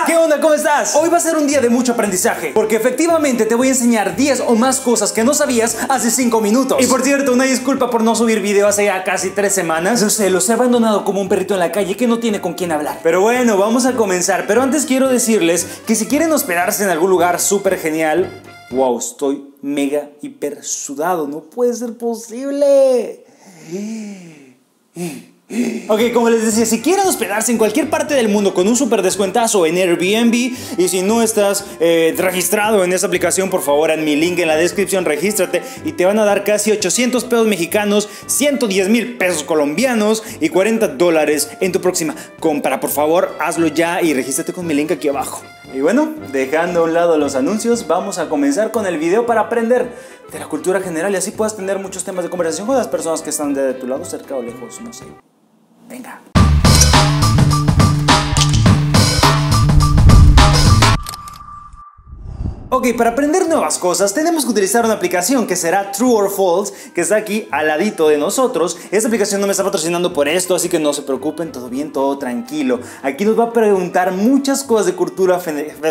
¿Qué onda? ¿Cómo estás? Hoy va a ser un día de mucho aprendizaje, porque efectivamente te voy a enseñar 10 o más cosas que no sabías hace 5 minutos. Y por cierto, una disculpa por no subir video hace ya casi 3 semanas. No sé, los he abandonado como un perrito en la calle que no tiene con quién hablar. Pero bueno, vamos a comenzar. Pero antes quiero decirles que si quieren hospedarse en algún lugar súper genial, wow, estoy mega hiper sudado. No puede ser posible. Ok, como les decía, si quieren hospedarse en cualquier parte del mundo con un super descuentazo en Airbnb, y si no estás registrado en esa aplicación, por favor, en mi link en la descripción, regístrate y te van a dar casi 800 pesos mexicanos, 110,000 pesos colombianos y $40 en tu próxima compra. Por favor, hazlo ya y regístrate con mi link aquí abajo. Y bueno, dejando a un lado los anuncios, vamos a comenzar con el video para aprender de la cultura general y así puedas tener muchos temas de conversación con las personas que están de tu lado, cerca o lejos, no sé. Venga. Ok, para aprender nuevas cosas tenemos que utilizar una aplicación que será True or False, que está aquí al ladito de nosotros. Esta aplicación no me está patrocinando por esto, así que no se preocupen, todo bien, todo tranquilo. Aquí nos va a preguntar muchas cosas de cultura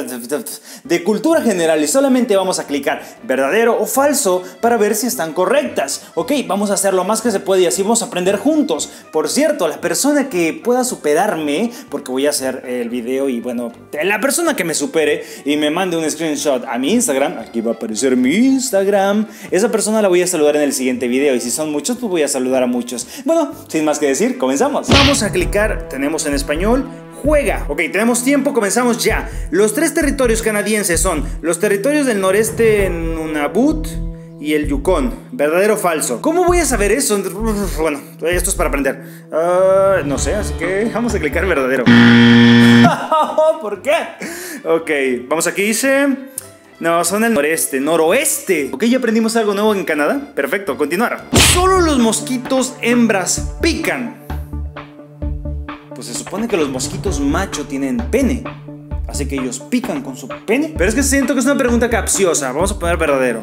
general y solamente vamos a clicar verdadero o falso para ver si están correctas. Ok, vamos a hacer lo más que se puede y así vamos a aprender juntos. Por cierto, la persona que pueda superarme, porque voy a hacer el video y bueno, la persona que me supere y me mande un screenshot a mi Instagram, aquí va a aparecer mi Instagram, esa persona la voy a saludar en el siguiente video y si son muchos pues voy a saludar a muchos. Bueno, sin más que decir, comenzamos. Vamos a clicar, tenemos en español, juega. Ok, tenemos tiempo, comenzamos ya. Los 3 territorios canadienses son los territorios del noreste, Nunavut y el Yukon. ¿Verdadero o falso? ¿Cómo voy a saber eso? Bueno, esto es para aprender. No sé, así que vamos a clicar verdadero. ¿Por qué? Ok, vamos aquí, dice... No, son el noreste, noroeste. Ok, ya aprendimos algo nuevo en Canadá. Perfecto, continuar. Solo los mosquitos hembras pican. Pues se supone que los mosquitos macho tienen pene, así que ellos pican con su pene. Pero es que siento que es una pregunta capciosa. Vamos a poner verdadero.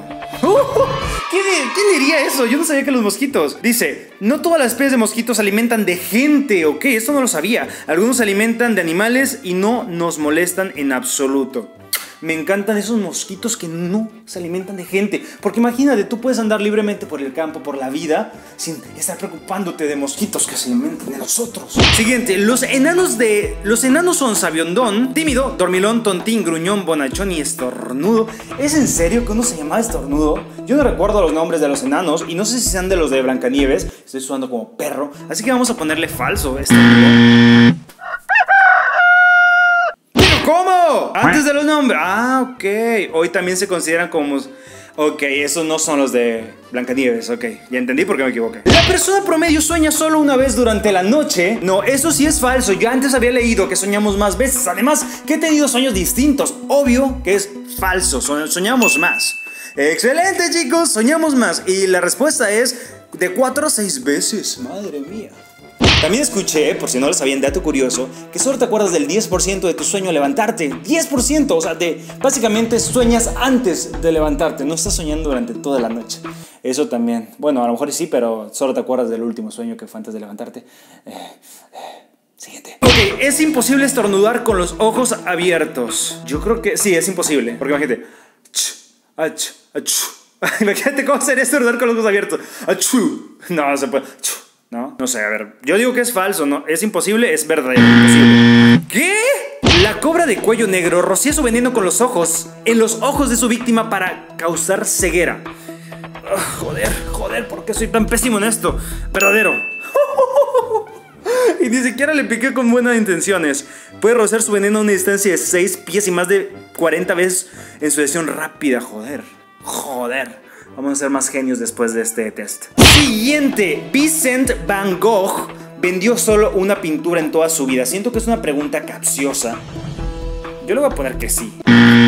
¿Quién diría eso? Yo no sabía que los mosquitos... Dice, no todas las especies de mosquitos se alimentan de gente. Ok, esto no lo sabía. Algunos se alimentan de animales y no nos molestan en absoluto. Me encantan esos mosquitos que no se alimentan de gente. Porque imagínate, tú puedes andar libremente por el campo, por la vida, sin estar preocupándote de mosquitos que se alimentan de nosotros. Siguiente, los enanos son sabiondón, tímido, dormilón, tontín, gruñón, bonachón y estornudo. ¿Es en serio que uno se llamaba estornudo? Yo no recuerdo los nombres de los enanos y no sé si sean de los de Blancanieves. Estoy sudando como perro, así que vamos a ponerle falso, estornudo. ¿Cómo? Antes de los nombres. Ah, ok. Hoy también se consideran como... Ok, esos no son los de Blancanieves. Ok, ya entendí por qué me equivoqué. La persona promedio sueña solo una vez durante la noche. No, eso sí es falso. Yo antes había leído que soñamos más veces. Además, que he tenido sueños distintos. Obvio que es falso. Soñamos más. Excelente, chicos. Soñamos más. Y la respuesta es de 4 a 6 veces. Madre mía. También escuché, por si no lo sabían, dato curioso, que solo te acuerdas del 10% de tu sueño al levantarte. 10%, o sea, básicamente sueñas antes de levantarte. No estás soñando durante toda la noche. Eso también, bueno, a lo mejor sí, pero solo te acuerdas del último sueño que fue antes de levantarte. Siguiente. Ok, es imposible estornudar con los ojos abiertos. Yo creo que sí, es imposible. Porque imagínate. Imagínate cómo sería estornudar con los ojos abiertos. No se puede. No sé, a ver, yo digo que es falso, ¿no? Es imposible, es verdadero, imposible. ¿Qué? La cobra de cuello negro rocía su veneno con los ojos, en los ojos de su víctima para causar ceguera. Joder, ¿por qué soy tan pésimo en esto? Verdadero. Y ni siquiera le piqué con buenas intenciones. Puede rociar su veneno a una distancia de 6 pies y más de 40 veces en sucesión rápida, joder. Vamos a ser más genios después de este test. Siguiente. Vincent Van Gogh vendió solo una pintura en toda su vida. Siento que es una pregunta capciosa. Yo le voy a poner que sí.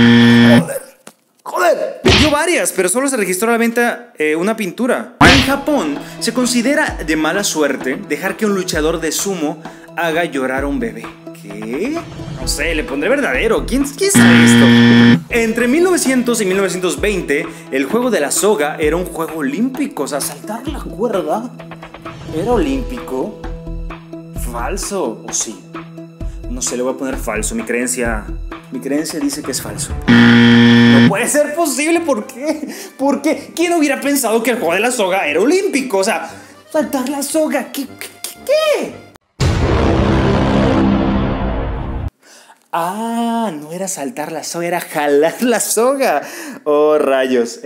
Joder. Vendió varias, pero solo se registró a la venta una pintura. En Japón se considera de mala suerte dejar que un luchador de sumo haga llorar a un bebé. ¿Qué? No sé, le pondré verdadero. ¿Quién sabe esto? Entre 1900 y 1920, el juego de la soga era un juego olímpico. O sea, saltar la cuerda era olímpico. Falso, ¿o sí? No sé, le voy a poner falso. Mi creencia dice que es falso. No puede ser posible. ¿Por qué? ¿Por qué? ¿Quién hubiera pensado que el juego de la soga era olímpico? O sea, saltar la soga. ¿Qué? Ah, no era saltar la soga, era jalar la soga. Oh, rayos.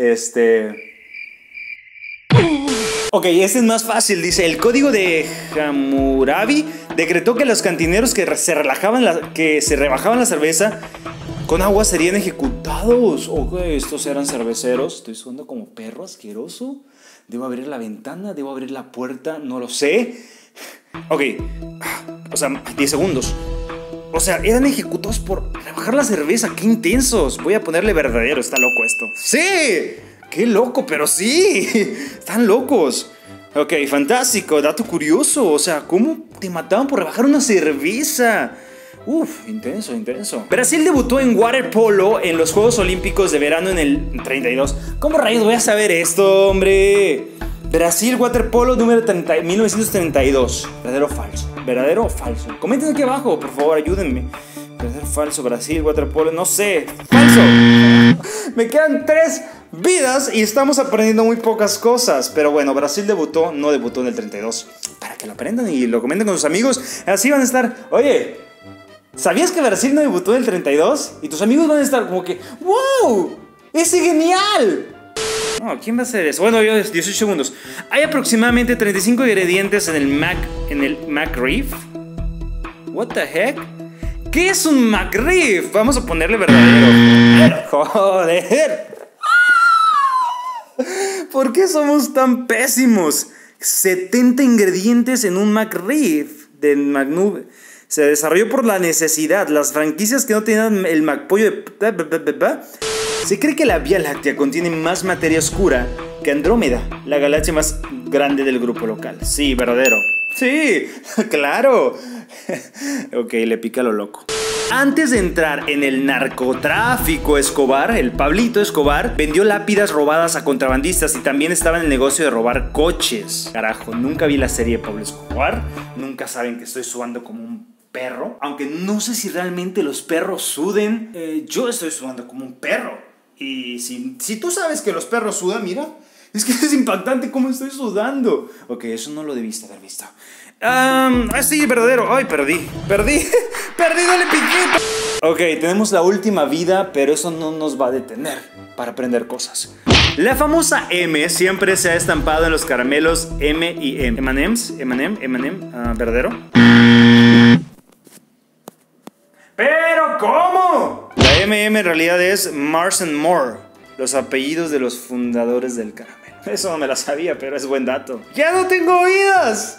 Ok, este es más fácil. Dice, el código de Hammurabi decretó que los cantineros que se rebajaban la cerveza con agua serían ejecutados. Ok, estos eran cerveceros. Estoy sonando como perro asqueroso. ¿Debo abrir la ventana? ¿Debo abrir la puerta? No lo sé. Ok, o sea, 10 segundos. O sea, eran ejecutados por rebajar la cerveza. ¡Qué intensos! Voy a ponerle verdadero. Está loco esto. ¡Sí! ¡Qué loco! Pero sí. Están locos. Ok, fantástico. Dato curioso. O sea, ¿cómo te mataban por rebajar una cerveza? Uf, intenso. Brasil debutó en waterpolo en los Juegos Olímpicos de verano en el 32. ¿Cómo rayos voy a saber esto, hombre? Brasil, waterpolo, número 1932. ¿Verdadero o falso? ¿Verdadero o falso? Comenten aquí abajo, por favor, ayúdenme. ¿Verdadero o falso? Brasil, waterpolo, no sé. ¡Falso! Me quedan 3 vidas y estamos aprendiendo muy pocas cosas. Pero bueno, Brasil no debutó en el 32. Para que lo aprendan y lo comenten con sus amigos. Así van a estar. Oye, ¿sabías que Brasil no debutó en el 32? Y tus amigos van a estar como que ¡wow! ¡Es genial! No, ¿quién va a hacer eso? Bueno, 18 segundos. Hay aproximadamente 35 ingredientes en el McRib. What the heck? ¿Qué es un McRib? Vamos a ponerle verdadero. Joder. ¿Por qué somos tan pésimos? 70 ingredientes en un McRib de McNub. Se desarrolló por la necesidad. Las franquicias que no tenían el McPollo de... Se cree que la Vía Láctea contiene más materia oscura que Andrómeda, la galaxia más grande del grupo local. Sí, verdadero. Sí, claro. Ok, le pica lo loco. Antes de entrar en el narcotráfico, Escobar, el Pablito Escobar, vendió lápidas robadas a contrabandistas y también estaba en el negocio de robar coches. Carajo, nunca vi la serie de Pablo Escobar. Nunca saben que estoy sudando como un perro. Aunque no sé si realmente los perros suden. Yo estoy sudando como un perro. Y si tú sabes que los perros sudan, mira, es que es impactante cómo estoy sudando. Ok, eso no lo debiste haber visto. Sí, verdadero. Ay, perdí, dale piquito. Ok, tenemos la última vida, pero eso no nos va a detener para aprender cosas. La famosa M siempre se ha estampado en los caramelos M y M. M&M's, verdadero. ¿Pero cómo? La M&M en realidad es Mars and More, los apellidos de los fundadores del caramelo. Eso no me la sabía, pero es buen dato. ¡Ya no tengo oídas!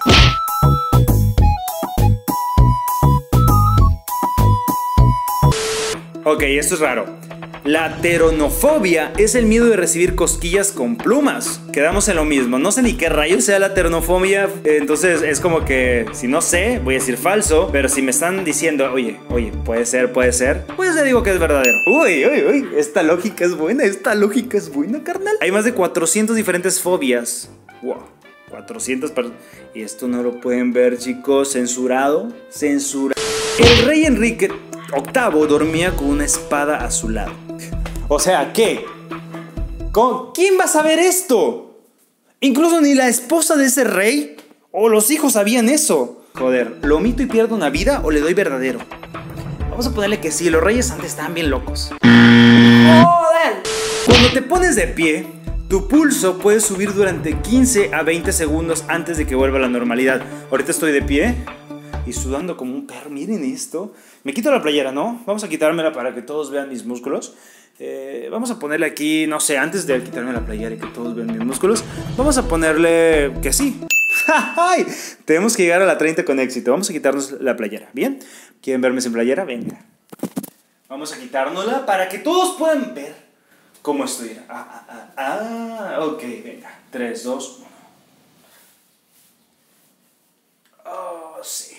Ok, esto es raro. La teronofobia es el miedo de recibir cosquillas con plumas. Quedamos en lo mismo. No sé ni qué rayos sea la teronofobia. Entonces es como que si no sé, voy a decir falso. Pero si me están diciendo, oye, puede ser, pues le digo que es verdadero. Uy, esta lógica es buena, carnal. Hay más de 400 diferentes fobias. Wow, 400 y esto no lo pueden ver, chicos. Censurado. El rey Enrique VIII dormía con una espada a su lado. O sea, ¿qué? ¿Quién va a saber esto? Incluso ni la esposa de ese rey o los hijos sabían eso. Joder, ¿lo omito y pierdo una vida o le doy verdadero? Vamos a ponerle que sí, los reyes antes estaban bien locos. ¡Joder! Cuando te pones de pie, tu pulso puede subir durante 15 a 20 segundos antes de que vuelva a la normalidad. Ahorita estoy de pie y sudando como un perro. Miren esto. Me quito la playera, ¿no? Vamos a quitármela para que todos vean mis músculos. Vamos a ponerle aquí, no sé, antes de quitarme la playera y que todos vean mis músculos, vamos a ponerle que sí. Tenemos que llegar a la 30 con éxito. Vamos a quitarnos la playera, ¿bien? ¿Quieren verme sin playera? Venga. Vamos a quitárnosla para que todos puedan ver cómo estoy. Ok, venga. 3, 2, 1. Oh, sí.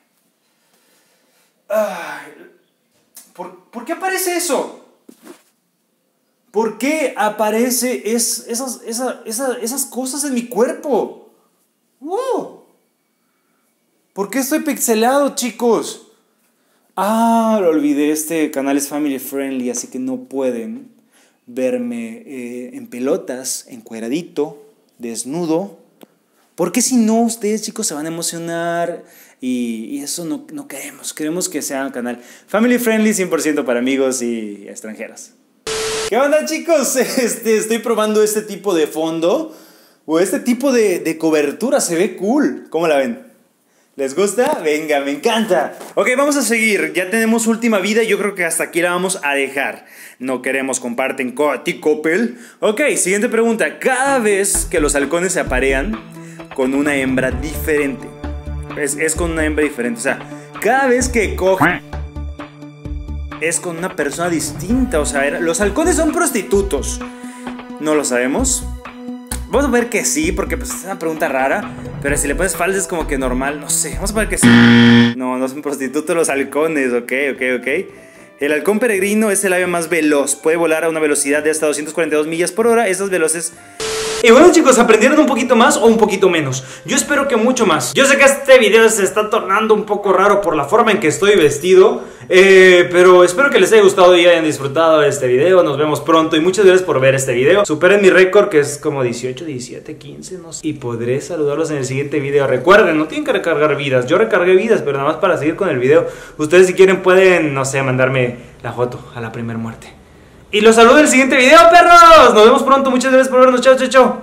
¿Por qué aparece eso? ¿Por qué aparece esas cosas en mi cuerpo? ¡Wow! ¿Por qué estoy pixelado, chicos? Ah, lo olvidé, este canal es family friendly, así que no pueden verme en pelotas, encueradito, desnudo. Porque si no, ustedes chicos se van a emocionar y eso no queremos. Queremos que sea un canal family friendly 100% para amigos y extranjeros. ¿Qué onda chicos? Estoy probando este tipo de fondo o este tipo de cobertura, se ve cool. ¿Cómo la ven? ¿Les gusta? Venga, me encanta. Ok, vamos a seguir. Ya tenemos última vida. Yo creo que hasta aquí la vamos a dejar. No queremos comparten Coppel. Ok, siguiente pregunta. Cada vez que los halcones se aparean con una hembra diferente. Es con una hembra diferente. O sea, cada vez que cogen es con una persona distinta. O sea, los halcones son prostitutos. ¿No lo sabemos? Vamos a ver que sí, porque pues, es una pregunta rara. Pero si le pones falsa es como que normal. No sé, vamos a ver que sí. No son prostitutos los halcones. Ok. El halcón peregrino es el ave más veloz. Puede volar a una velocidad de hasta 242 millas por hora. Esas veloces... Y bueno chicos, ¿aprendieron un poquito más o un poquito menos? Yo espero que mucho más. Yo sé que este video se está tornando un poco raro por la forma en que estoy vestido, pero espero que les haya gustado y hayan disfrutado de este video. Nos vemos pronto y muchas gracias por ver este video. Superen mi récord que es como 18, 17, 15, no sé. Y podré saludarlos en el siguiente video. Recuerden, no tienen que recargar vidas. Yo recargué vidas, pero nada más para seguir con el video. Ustedes si quieren pueden, no sé, mandarme la foto a la primera muerte. Y los saludo en el siguiente video, perros. Nos vemos pronto. Muchas gracias por vernos. Chao.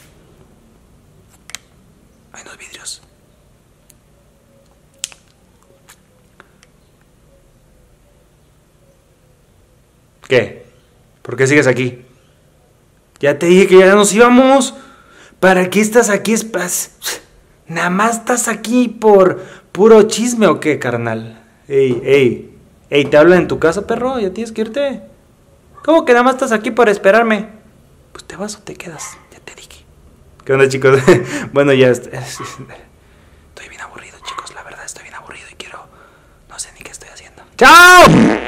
Hay unos vidrios. ¿Qué? ¿Por qué sigues aquí? Ya te dije que ya nos íbamos. ¿Para qué estás aquí? Nada más estás aquí por puro chisme o qué, carnal. Ey, ¿te hablan en tu casa, perro? Ya tienes que irte. ¿Cómo que nada más estás aquí por esperarme? Pues te vas o te quedas, ya te dije. ¿Qué onda chicos? Bueno, ya estoy bien aburrido chicos, la verdad estoy bien aburrido y quiero... No sé ni qué estoy haciendo. ¡Chao!